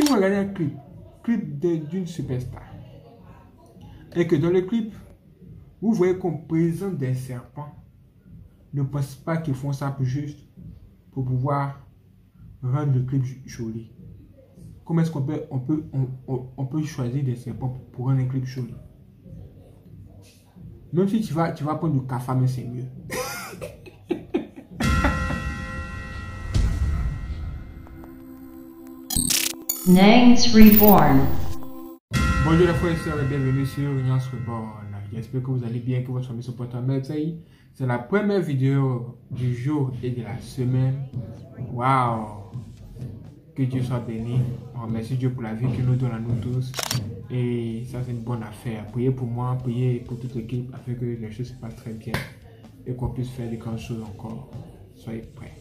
vous regardez un clip d'une superstar, et que dans le clip, vous voyez qu'on présente des serpents, ne pensez pas qu'ils font ça juste pour pouvoir rendre le clip joli. Comment est-ce qu'on peut choisir des serpents pour rendre un clip joli? Même si tu vas prendre du café, mais c'est mieux. Nangs Reborn. Bonjour les frères et sœurs et bienvenue sur Nangs Reborn. J'espère que vous allez bien, que votre famille se porte en merveille. C'est la première vidéo du jour et de la semaine. Waouh! Que Dieu soit béni. On remercie Dieu pour la vie qu'il nous donne à nous tous. Et ça, c'est une bonne affaire. Priez pour moi, priez pour toute l'équipe afin que les choses se passent très bien et qu'on puisse faire des grandes choses encore. Soyez prêts.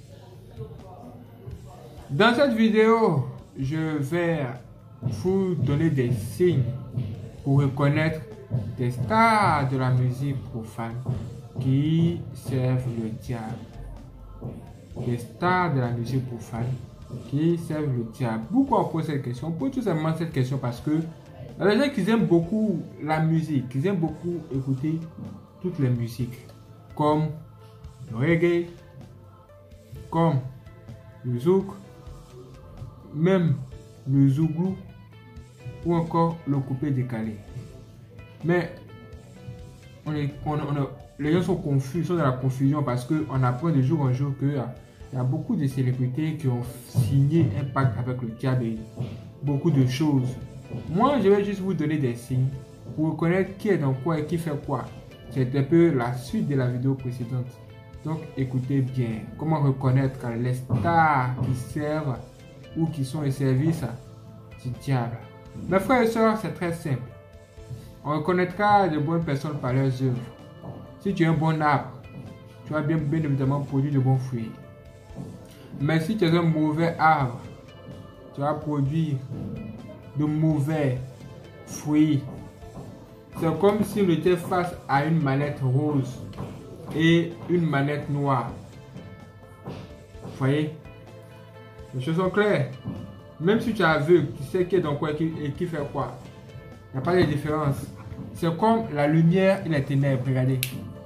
Dans cette vidéo, je vais vous donner des signes pour reconnaître des stars de la musique profane qui servent le diable. Des stars de la musique profane qui servent le diable. Pourquoi on pose cette question? On pose tout simplement cette question parce que il y a des gens qui aiment beaucoup la musique, qui aiment beaucoup écouter toutes les musiques, comme le reggae, comme le zouk, même le zouglou ou encore le coupé décalé. Mais les gens sont confus, sont dans la confusion parce qu'on apprend de jour en jour qu'il y a beaucoup de célébrités qui ont signé un pacte avec le diable et beaucoup de choses. Moi, je vais juste vous donner des signes pour reconnaître qui est dans quoi et qui fait quoi. C'est un peu la suite de la vidéo précédente. Donc, écoutez bien. Comment reconnaître quand les stars qui servent ou qui sont au service du diable. Mes frères et sœurs, c'est très simple. On reconnaîtra de bonnes personnes par leurs œuvres. Si tu es un bon arbre, tu vas bien évidemment produire de bons fruits. Mais si tu es un mauvais arbre, tu vas produire de mauvais fruits. C'est comme si on était face à une manette rose et une manette noire. Vous voyez? Les choses sont claires. Même si tu es aveugle, tu sais qui est dans quoi et qui fait quoi. Il n'y a pas de différence. C'est comme la lumière et les ténèbres. Regardez.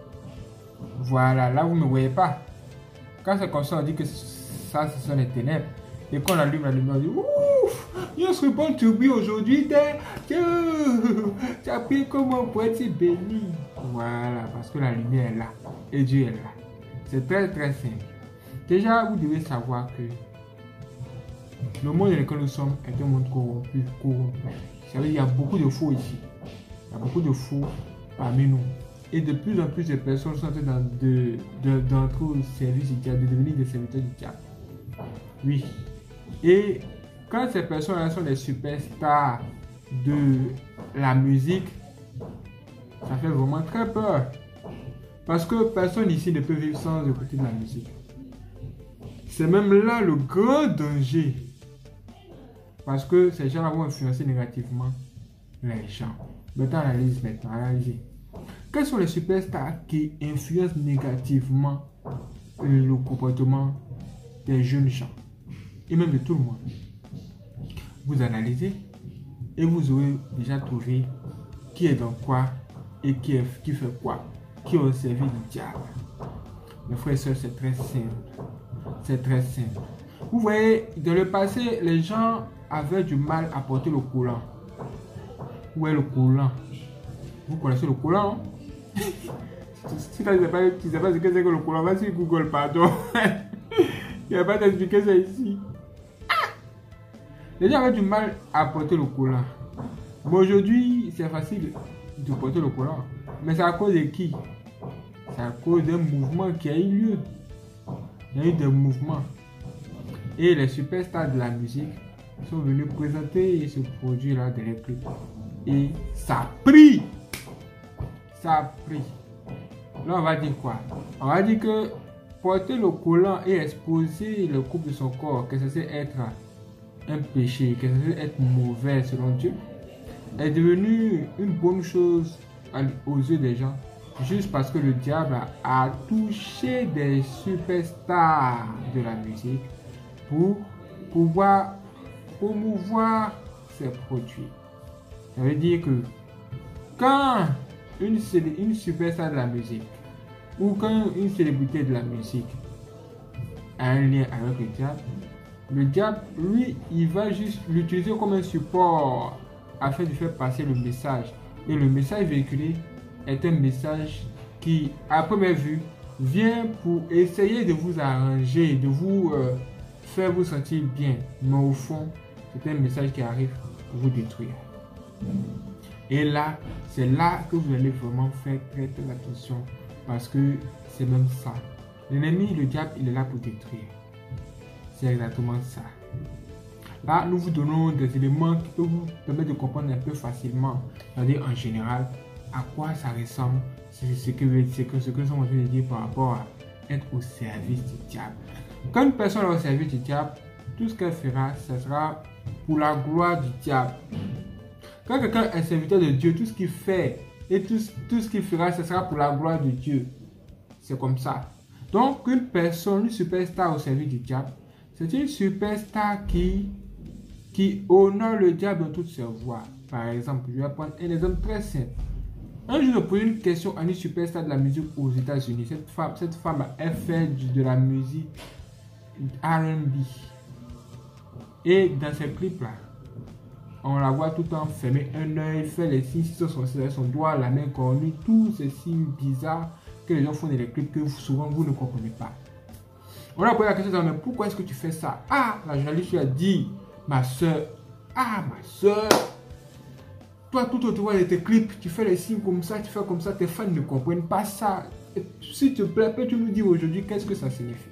Voilà, là vous ne me voyez pas. Quand c'est comme ça, on dit que ça, ce sont les ténèbres. Et quand on allume la lumière, on dit ouf, Nangs Reborn to be aujourd'hui. Tu as pris comment pour être béni. Voilà, parce que la lumière est là. Et Dieu est là. C'est très très simple. Déjà, vous devez savoir que le monde dans lequel nous sommes est un monde corrompu. Vous savez, il y a beaucoup de faux ici. Il y a beaucoup de faux parmi nous. Et de plus en plus de personnes sont en train d'entrer au service du diable, de devenir des serviteurs du diable. Oui. Et quand ces personnes-là sont des superstars de la musique, ça fait vraiment très peur. Parce que personne ici ne peut vivre sans écouter de la musique. C'est même là le grand danger. Parce que ces gens vont influencer négativement les gens. Maintenant, analysez. Quels sont les superstars qui influencent négativement le comportement des jeunes gens et même de tout le monde? Vous analysez et vous aurez déjà trouvé qui est dans quoi et qui fait quoi, qui ont servi du diable. Mes frères et sœurs, c'est très simple. C'est très simple. Vous voyez, dans le passé, les gens avaient du mal à porter le collant. Où est le collant? Vous connaissez le collant? Si tu ne sais pas ce que c'est que le collant, vas-y Google, pardon. Il n'y a pas d'expliquer ça ici. Les gens avaient du mal à porter le collant. Mais aujourd'hui, c'est facile de porter le collant. Mais c'est à cause de qui? C'est à cause d'un mouvement qui a eu lieu. Il y a eu des mouvements. Et les superstars de la musique sont venus présenter ce produit-là dans les clips. Et ça a pris. Ça a pris. Là, on va dire quoi? On va dire que porter le collant et exposer le couple de son corps, que ça c'est être un péché, que ça c'est être mauvais selon Dieu, est devenu une bonne chose aux yeux des gens. Juste parce que le diable a touché des superstars de la musique pour pouvoir promouvoir ses produits. Ça veut dire que quand une superstar de la musique ou quand une célébrité de la musique a un lien avec le diable, lui, il va juste l'utiliser comme un support afin de faire passer le message. Et le message véhiculé est un message qui, à première vue, vient pour essayer de vous arranger, de vous faire vous sentir bien. Mais au fond, c'est un message qui arrive pour vous détruire. Et là, c'est là que vous allez vraiment faire très très attention. Parce que c'est même ça. L'ennemi, le diable, il est là pour détruire. C'est exactement ça. Là, nous vous donnons des éléments qui peuvent vous permettre de comprendre un peu facilement. C'est-à-dire en général, à quoi ça ressemble. C'est ce que nous sommes en train de dire par rapport à être au service du diable. Quand une personne est au service du diable, tout ce qu'elle fera, ce sera pour la gloire du diable. Quand quelqu'un est serviteur de Dieu, tout ce qu'il fait et tout ce qu'il fera, ce sera pour la gloire de Dieu. C'est comme ça. Donc, une personne, une superstar au service du diable, c'est une superstar qui honore le diable dans toutes ses voies. Par exemple, je vais prendre un exemple très simple. Un jour, je posais une question à une superstar de la musique aux États-Unis. Cette femme, elle fait de la musique R&B. Et dans ces clips-là, on la voit tout le temps fermer un œil, faire les signes sur son doigt, la main cornue, tous ces signes bizarres que les gens font dans les clips que souvent vous ne comprenez pas. On a posé la question, mais pourquoi est-ce que tu fais ça? Ah, la journaliste lui a dit, ma soeur, toi tout autour de tes clips, tu fais les signes comme ça, tu fais comme ça, tes fans ne comprennent pas ça. S'il te plaît, peux-tu nous dire aujourd'hui qu'est-ce que ça signifie?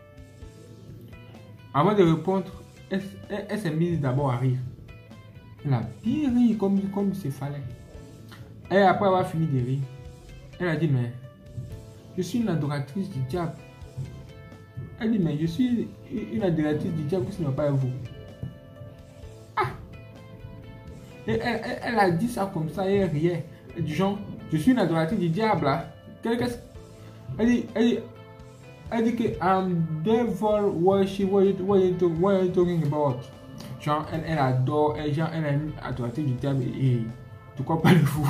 Avant de répondre, elle s'est mise d'abord à rire. Elle a bien ri comme il se fallait. Et après avoir fini de rire, elle a dit, mais je suis une adoratrice du diable. Elle dit, mais je suis une adoratrice du diable, ce n'est pas vous. Ah! Et elle a dit ça comme ça et elle riait. Du genre, je suis une adoratrice du diable. Là. Elle dit que I'm devil worship, what you talking about? Genre, elle adore, elle est une adoratrice du diable et de quoi parlez-vous?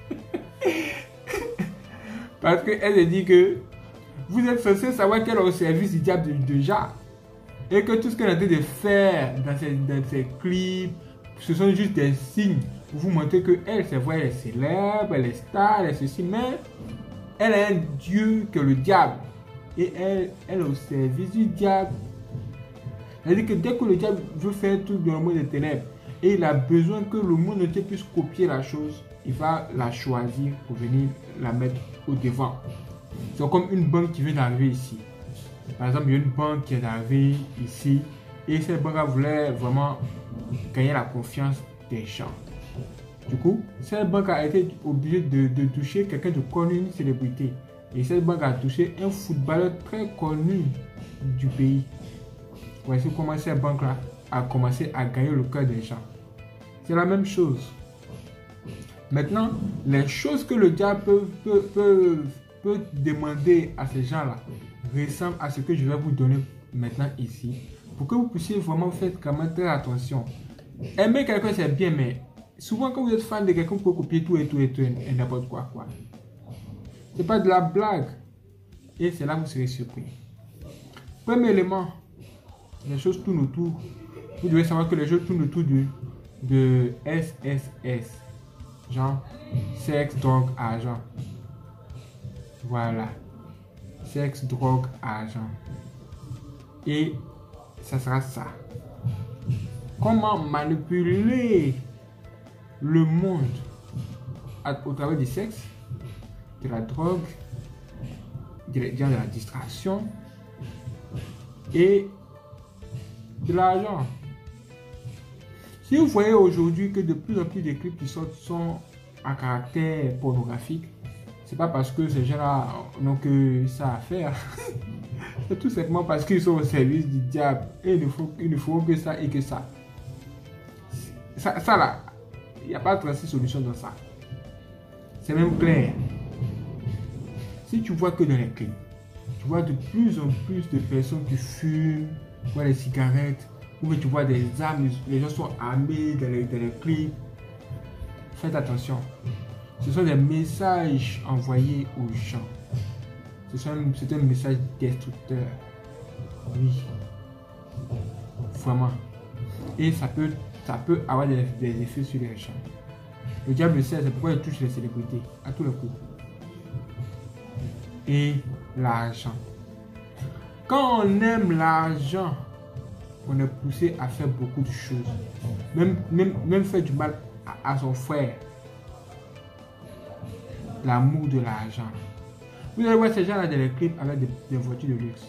Parce qu'elle se dit que vous êtes censé savoir qu'elle est au service du diable déjà. Et que tout ce qu'elle a de faire dans ses clips, ce sont juste des signes pour vous montrer que elle, c'est vrai, elle est célèbre, elle est star, elle est ceci, mais elle est un dieu que le diable. Et elle est au service du diable. Elle dit que dès que le diable veut faire tout dans le monde des ténèbres et il a besoin que le monde entier puisse copier la chose, il va la choisir pour venir la mettre au devant. C'est comme une banque qui vient d'arriver ici. Par exemple, il y a une banque qui est arrivée ici et cette banque voulait vraiment gagner la confiance des gens. Du coup, cette banque a été obligée de toucher quelqu'un de connu, une célébrité. Et cette banque a touché un footballeur très connu du pays. Voici comment cette banque-là a commencé à gagner le cœur des gens. C'est la même chose. Maintenant, les choses que le diable peut demander à ces gens-là ressemblent à ce que je vais vous donner maintenant ici. Pour que vous puissiez vraiment faire quand même très attention. Aimer quelqu'un, c'est bien, mais souvent quand vous êtes fan de quelqu'un, vous pouvez copier tout et n'importe quoi. C'est pas de la blague. Et c'est là que vous serez surpris. Premier élément, les choses tournent autour. Vous devez savoir que les choses tournent autour de SSS. Genre, sexe, drogue, argent. Voilà. Sexe, drogue, argent. Et ça sera ça. Comment manipuler le monde au travers du sexe, de la drogue, de la distraction et de l'argent. Si vous voyez aujourd'hui que de plus en plus de clips qui sortent sont à caractère pornographique, c'est pas parce que ces gens-là n'ont que ça à faire. C'est tout simplement parce qu'ils sont au service du diable et ils ne font que ça et que ça. Ça là, il n'y a pas de 36 solutions dans ça. C'est même clair. Si tu vois que dans les clips, tu vois de plus en plus de personnes qui fument, boivent des cigarettes, Ou tu vois des armes, les gens sont armés dans les clips. Faites attention. Ce sont des messages envoyés aux gens. C'est un message destructeur. Oui. Vraiment. Et ça peut avoir des effets sur les gens. Le diable sait, c'est pourquoi il touche les célébrités à tous les coups. Et l'argent. Quand on aime l'argent, on est poussé à faire beaucoup de choses. Même faire du mal à son frère. L'amour de l'argent. Vous allez voir ces gens-là dans les clips avec des voitures de luxe.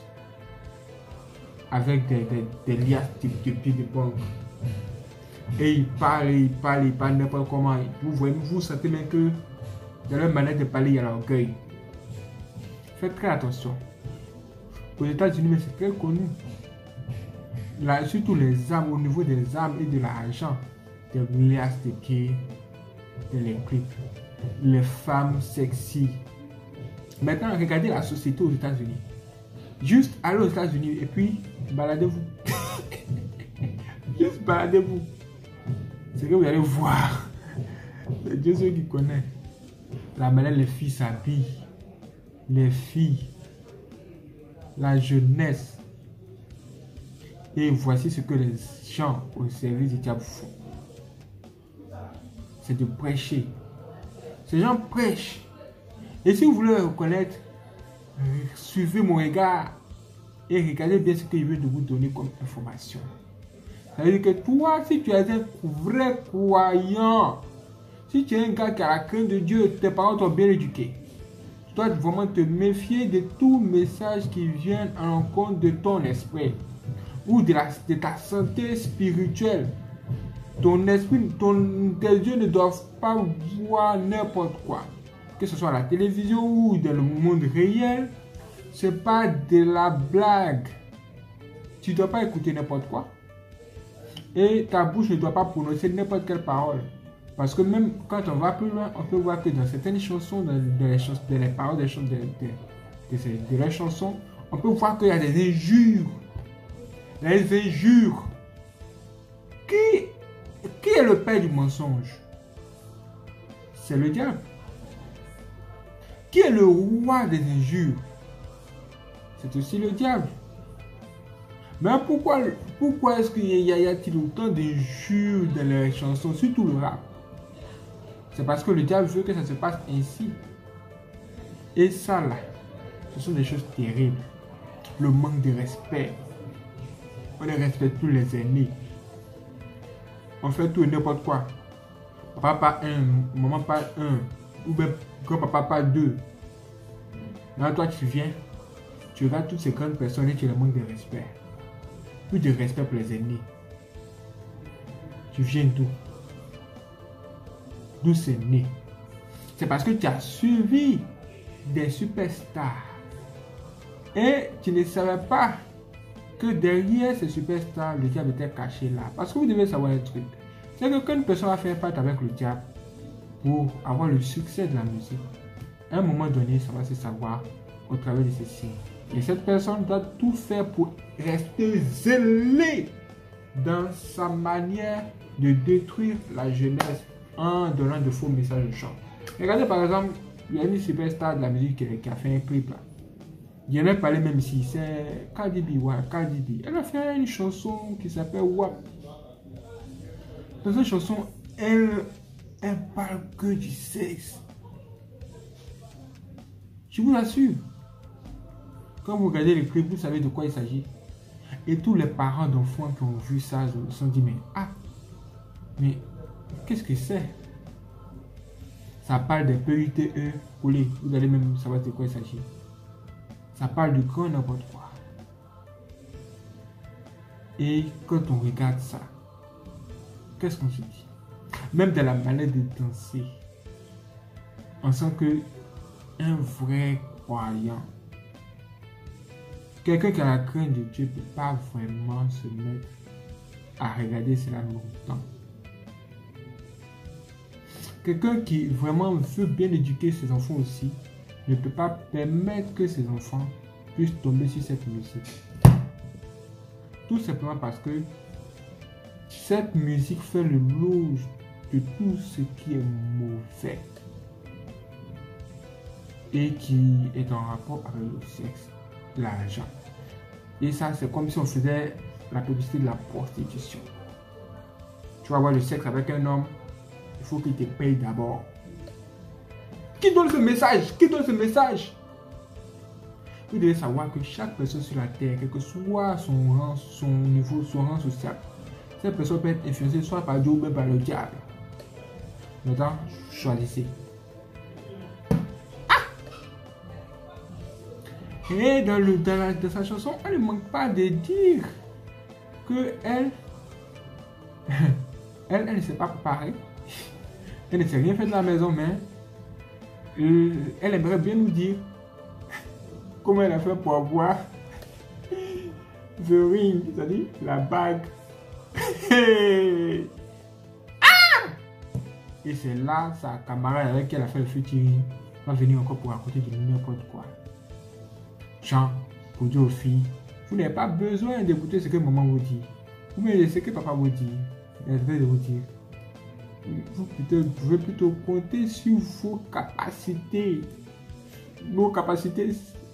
Avec des liasses de pieds de banque. Et ils parlent n'importe comment. Vous sentez même que dans leur manière de parler, il y a l'orgueil. Faites très attention. Aux États-Unis, mais c'est très connu. Là, surtout les armes, au niveau des armes et de l'argent, des liasses de pieds dans les clips. Les femmes sexy. Maintenant, regardez la société aux États-Unis. Juste allez aux États-Unis et puis baladez-vous. Juste baladez-vous. C'est que vous allez voir. C'est Dieu ceux qui connaît. La manière les filles s'habillent. Les filles. La jeunesse. Et voici ce que les gens au service du diable font. C'est de prêcher. Ces gens prêchent. Et si vous voulez reconnaître, suivez mon regard et regardez bien ce que je veux vous donner comme information. Ça veut dire que toi, si tu es un vrai croyant, si tu es un gars qui a la crainte de Dieu, tes parents t'ont bien éduqué, tu dois vraiment te méfier de tout message qui vient en rencontre de ton esprit ou de ta santé spirituelle. Ton esprit, tes yeux ne doivent pas voir n'importe quoi. Que ce soit à la télévision ou dans le monde réel, c'est pas de la blague. Tu ne dois pas écouter n'importe quoi. Et ta bouche ne doit pas prononcer n'importe quelle parole. Parce que même quand on va plus loin, on peut voir que dans certaines chansons, dans les paroles de leurs chansons, on peut voir qu'il y a des injures. Les injures. Qui est le père du mensonge? C'est le diable. Qui est le roi des injures? C'est aussi le diable. Mais pourquoi est-ce qu'il y a-t-il autant d'injures dans les chansons, surtout le rap? C'est parce que le diable veut que ça se passe ainsi. Et ça là, ce sont des choses terribles. Le manque de respect. On ne respecte plus les aînés. On fait tout et n'importe quoi. Papa pas un, maman pas un, ou bien grand-papa pas deux. Là, toi, tu viens, tu regardes toutes ces grandes personnes et tu les manques de respect. Plus de respect pour les aînés. Tu viens d'où? D'où c'est né? C'est parce que tu as suivi des superstars. Et tu ne savais pas que derrière ces superstars, le diable était caché là. Parce que vous devez savoir un truc. C'est que quand une personne va faire part avec le diable pour avoir le succès de la musique, à un moment donné, ça va se savoir au travers de ces signes. Et cette personne doit tout faire pour rester zélée dans sa manière de détruire la jeunesse en donnant de faux messages aux gens. Regardez par exemple, il y a une superstar de la musique qui a fait un clip là. Il y en a parlé même ici, c'est Cardi B, ouais, Cardi B. Elle a fait une chanson qui s'appelle WAP. Dans cette chanson, elle parle que du sexe. Je vous l'assure. Quand vous regardez le clip, vous savez de quoi il s'agit. Et tous les parents d'enfants qui ont vu ça se sont dit, mais qu'est-ce que c'est? Ça parle des PUTE collés. Vous allez même savoir de quoi il s'agit. Ça parle de grand n'importe quoi. Et quand on regarde ça, qu'est-ce qu'on se dit? Même dans la manière de danser, on sent que un vrai croyant, quelqu'un qui a la crainte de Dieu ne peut pas vraiment se mettre à regarder cela longtemps. Quelqu'un qui vraiment veut bien éduquer ses enfants aussi ne peut pas permettre que ses enfants puissent tomber sur cette musique. Tout simplement parce que Cette musique fait l'éloge de tout ce qui est mauvais et qui est en rapport avec le sexe, l'argent. Et ça, c'est comme si on faisait la publicité de la prostitution. Tu vas avoir le sexe avec un homme, il faut qu'il te paye d'abord. Qui donne ce message? Qui donne ce message? Vous devez savoir que chaque personne sur la terre, quel que soit son rang, son niveau, son rang social, cette personne peut être influencée soit par Dieu ou même par le diable. Maintenant, choisissez. Et dans sa chanson, elle ne manque pas de dire que elle ne s'est pas préparée. Elle ne s'est rien fait de la maison, mais elle aimerait bien nous dire comment elle a fait pour avoir the ring, c'est-à-dire la bague. Et c'est là sa camarade avec qui elle a fait le featuring va venir encore pour raconter de n'importe quoi. Jean, pour dire aux filles, vous n'avez pas besoin d'écouter ce que maman vous dit. Ou bien ce que papa vous dit. Elle va vous dire. Vous pouvez plutôt compter sur vos capacités. Vos capacités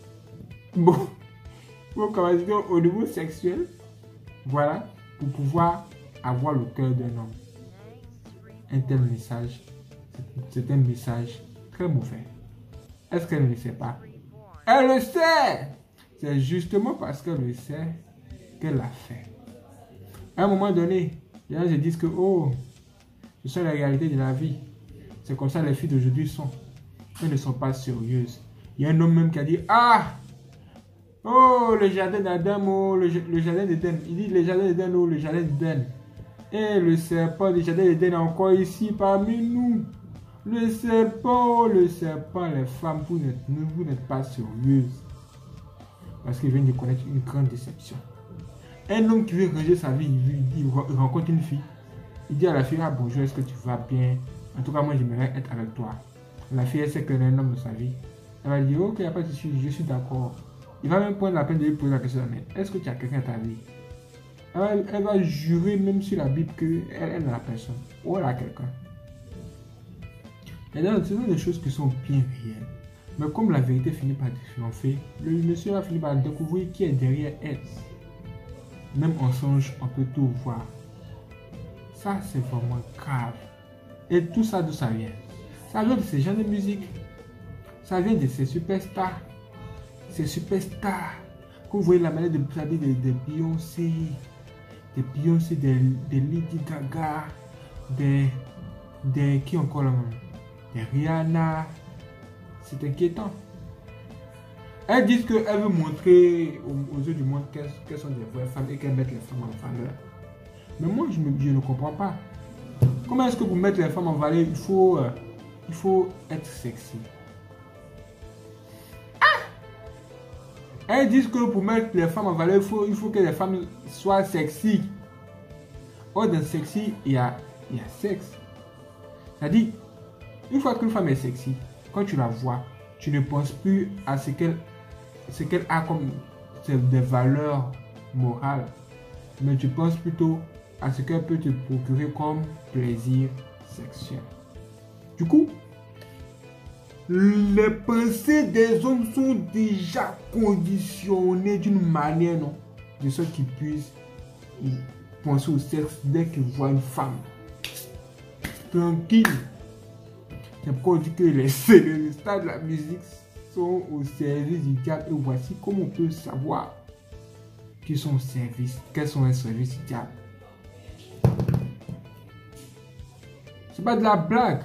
au niveau sexuel. Voilà. Pour pouvoir avoir le cœur d'un homme. Un tel message, c'est un message très mauvais. Est-ce qu'elle ne le sait pas? Elle le sait! C'est justement parce qu'elle le sait qu'elle l'a fait. À un moment donné, les gens se disent que oh, ce sont les réalités de la vie. C'est comme ça les filles d'aujourd'hui sont. Elles ne sont pas sérieuses. Il y a un homme même qui a dit ah! Oh, le jardin d'Adam, oh, le jardin d'Éden. Il dit le jardin d'Éden, oh, le jardin d'Éden. Et le serpent du jardin d'Éden est encore ici parmi nous. Le serpent, les femmes, vous n'êtes pas sérieuses. Parce qu'il vient de connaître une grande déception. Un homme qui veut ranger sa vie, il rencontre une fille. Il dit à la fille, ah bonjour, est-ce que tu vas bien? En tout cas, moi j'aimerais être avec toi. La fille, elle sait qu'elle est un homme de sa vie. Elle va dire, ok, après je suis d'accord. Il va même prendre la peine de lui poser la question, mais est-ce que tu as quelqu'un à ta vie? Elle va jurer même sur la Bible qu'elle est la personne. Ou elle a quelqu'un. Et donc, ce sont des choses qui sont bien réelles. Mais comme la vérité finit par triompher, le monsieur va finir par découvrir qui est derrière elle. Même en songe, on peut tout voir. Ça, c'est vraiment grave. Et tout ça, d'où ça vient? Ça vient de ces genres de musique. Ça vient de ces superstars. Ces superstars. Quand vous voyez la manière de s'habiller de Beyoncé, de Lady Gaga, qui encore là, de Rihanna. C'est inquiétant. Elles disent qu'elles veulent montrer aux yeux du monde qu'elles sont des vraies femmes et qu'elles mettent les femmes en valeur. Mais moi, je ne comprends pas. Comment est-ce que pour mettre les femmes en valeur, il faut être sexy? Elles disent que pour mettre les femmes en valeur, il faut que les femmes soient sexy. Or, dans sexy, il y a sexe. C'est-à-dire, une fois qu'une femme est sexy, quand tu la vois, tu ne penses plus à ce qu'elle a comme des valeurs morales, mais tu penses plutôt à ce qu'elle peut te procurer comme plaisir sexuel. Du coup, les pensées des hommes sont déjà conditionnées d'une manière, non, de sorte qu'ils puissent penser au sexe dès qu'ils voient une femme. Tranquille. C'est pourquoi on dit que les stars de la musique sont au service du diable. Et voici comment on peut savoir qu'ils sont au service, quels sont les services du diable. C'est pas de la blague.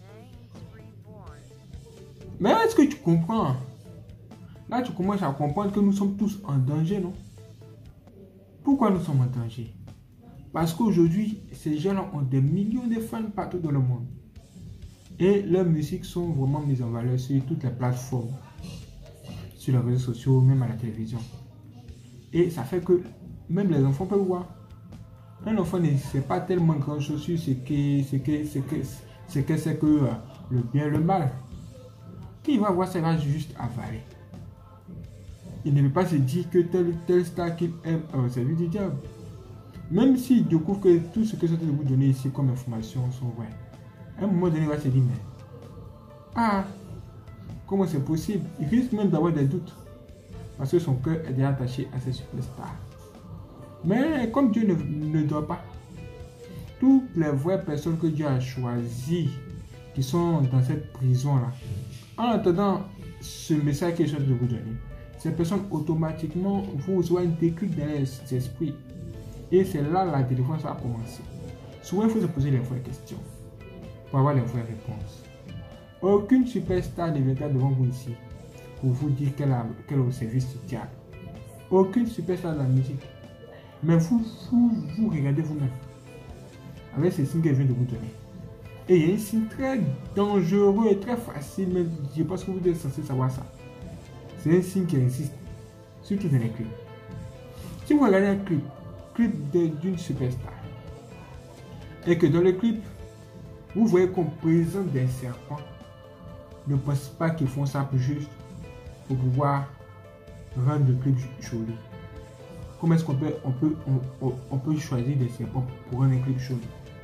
Mais est-ce que tu comprends? Là, tu commences à comprendre que nous sommes tous en danger, non? Pourquoi nous sommes en danger? Parce qu'aujourd'hui, ces gens-là ont des millions de fans partout dans le monde. Et leurs musiques sont vraiment mises en valeur sur toutes les plateformes, sur les réseaux sociaux, même à la télévision. Et ça fait que même les enfants peuvent voir. Un enfant ne sait pas tellement grand chose sur ce que c'est que le bien et le mal. Quand il va voir ça, il va juste avaler. Il ne peut pas se dire que tel star qu'il aime, c'est lui du diable. Même s'il découvre que tout ce que je suis en train de vous donner ici comme information sont vraies, à un moment donné, il va se dire, mais, ah, comment c'est possible? Il risque même d'avoir des doutes. Parce que son cœur est déjà attaché à ces superstars. Mais comme Dieu ne dort pas, toutes les vraies personnes que Dieu a choisies, qui sont dans cette prison-là, en entendant ce message que je suis en train de vous donner, ces personnes automatiquement vous auront un déclic dans les esprits. Et c'est là la délivrance a commencé. Souvent, il faut se poser les vraies questions pour avoir les vraies réponses. Aucune superstar ne viendra devant vous ici pour vous dire qu'elle est au service du diable. Aucune superstar de la musique. Mais vous regardez vous-même avec ces signes qu'elle vient de vous donner. Et il y a un signe très dangereux et très facile, mais je pense que vous êtes censé savoir ça. C'est un signe qui existe, surtout dans les clips. Si vous regardez un clip d'une superstar, et que dans le clip, vous voyez qu'on présente des serpents, ne pensez pas qu'ils font ça pour pouvoir rendre le clip joli. Comment est-ce qu'on peut choisir des serpents pour rendre un clip joli?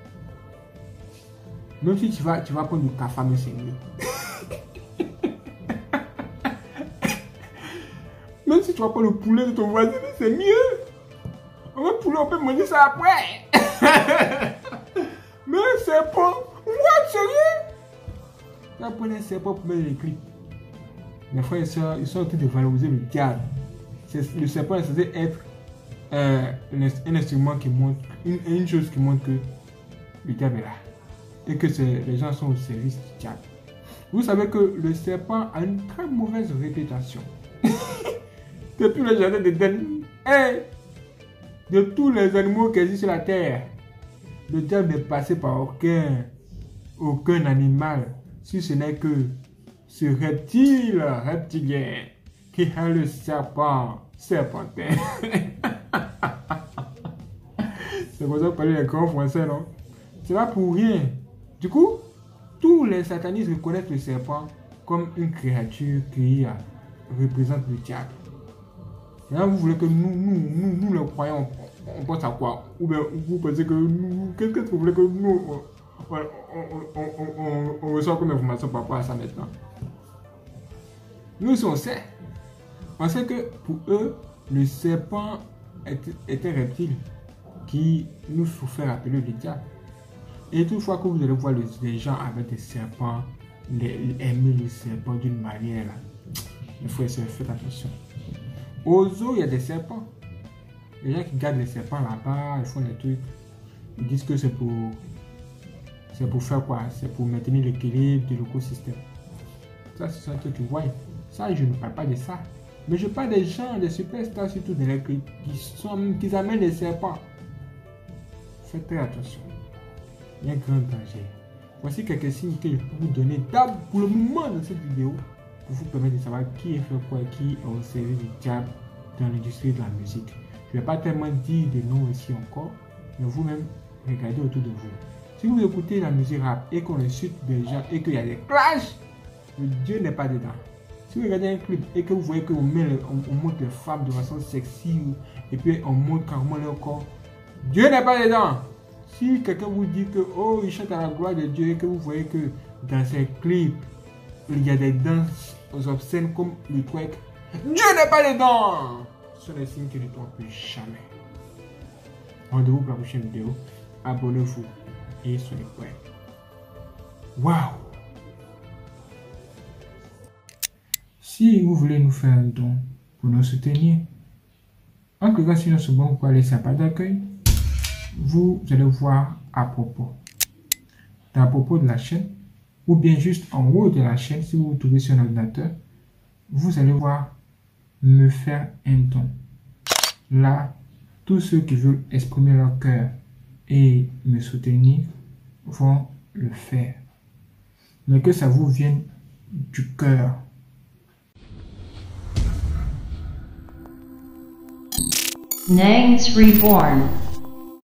Même si tu vas prendre du café, mais c'est mieux. Même si tu vas prendre le poulet de ton voisin, c'est mieux. Le poulet, on peut manger ça après. Mais un serpent, what, sérieux? Tu vas prendre un serpent pour mettre les clips. Mes frères et sœurs, ils sont en train de valoriser le diable. Le serpent est censé être un instrument qui montre, une chose qui montre que le diable est là. Et que les gens sont au service du diable. Vous savez que le serpent a une très mauvaise réputation. Depuis le jardin d'Éden, de tous les animaux qui existent sur la terre, le diable n'est passé par aucun animal, si ce n'est que ce reptilien, qui est le serpentin. C'est pour ça que parler les grands français, non? C'est pas pour rien. Du coup, tous les satanistes reconnaissent le serpent comme une créature qui représente le diable. Et là, vous voulez que nous les croyants, on pense à quoi? Ou bien vous pensez que nous, qu'est-ce que vous voulez que nous, on reçoit comme information par rapport à ça maintenant? Nous, on sait. On sait que pour eux, le serpent est un reptile qui nous faut faire appeler le diable. Et toutefois que vous allez voir les gens avec des serpents, aimer les serpents d'une manière là, il faut essayer de faire attention. Aux zoo, il y a des serpents. Les gens qui gardent les serpents là-bas, ils font des trucs. Ils disent que c'est pour faire quoi? C'est pour maintenir l'équilibre de l'écosystème. Ça, c'est un truc que vous voyez. Ça, je ne parle pas de ça. Mais je parle des gens, des superstars, surtout des clips, qui amènent les serpents. Faites très attention. Il y a un grand danger. Voici quelques signes que je peux vous donner pour le moment dans cette vidéo pour vous permettre de savoir qui est fait quoi, qui est au service du diable dans l'industrie de la musique. Je ne vais pas tellement dire de noms ici encore, mais vous-même regardez autour de vous. Si vous écoutez la musique rap et qu'on insulte des gens et qu'il y a des clashs, le Dieu n'est pas dedans. Si vous regardez un clip et que vous voyez qu'on montre les femmes de façon sexy et puis on montre carrément leur corps, Dieu n'est pas dedans. Si quelqu'un vous dit que oh, il chante à la gloire de Dieu et que vous voyez que dans ces clips, il y a des danses obscènes comme le twerk, Dieu n'est pas dedans. Ce sont des signes qui ne tombent plus jamais. Rendez-vous pour la prochaine vidéo. Abonnez-vous et soyez prêts. Waouh! Si vous voulez nous faire un don pour nous soutenir, en cliquant sur notre bon, vous pouvez aller sur la page d'accueil. Vous allez voir à propos de la chaîne, ou bien juste en haut de la chaîne, si vous vous trouvez sur un ordinateur, vous allez voir me faire un don. Là, tous ceux qui veulent exprimer leur cœur et me soutenir vont le faire. Mais que ça vous vienne du cœur. Nangs Reborn.